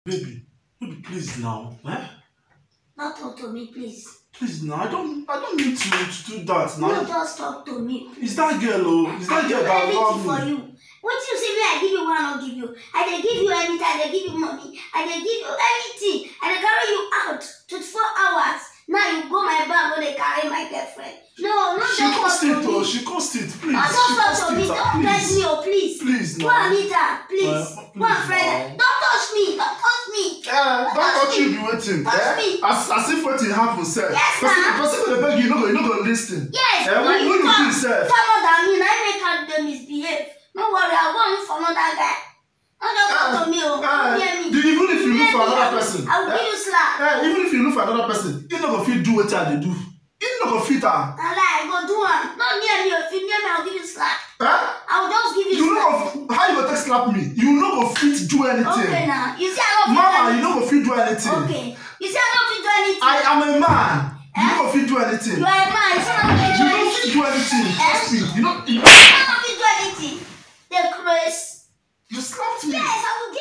Baby, please now. Eh? Not talk to me, please. Please now. I don't need to do that now. No, just talk to me. Is that girl, oh? Is that girl that love for me? you. What you say me, I give you one, I don't give you. I dey give you anything, I dey give you money. I dey give you anything. I dey carry you out 24 hours. Now you go my bag when they carry my girlfriend. No, She cost it, oh. She cost it, please. Oh, don't talk to me. Don't bless me, oh, please. Please, no. Go and meet her, please. Go and friend her. Don't touch me. Don't touch me. Don't touch you, be waiting. Touch me. As if what you have to say. Yes, ma'am. Person will beg you, you no go listen. Yes. When you do say. Follow than me, I make her them misbehave. No worry, I'll go and look for another guy. Don't just talk to me, oh. Hear me. Even if you look for another person. I will give you slap. Even if you look for another person, you no go fit do what they do. You no go fit her. I lie, go do one. Not near me. If you near me, I'll give you slap. I will just give you slap. How you go take slap me? You no go fit do anything. Okay, now. You see, I don't fit Mama, do anything. you no go fit do anything. Okay. You see, I don't fit do anything. I am a man. You no go fit do anything. You are a man. You see, I don't fit do You anything. don't fit do anything. Trust me. You I don't fit do anything. They're crazy. You slapped me. Yes, I will give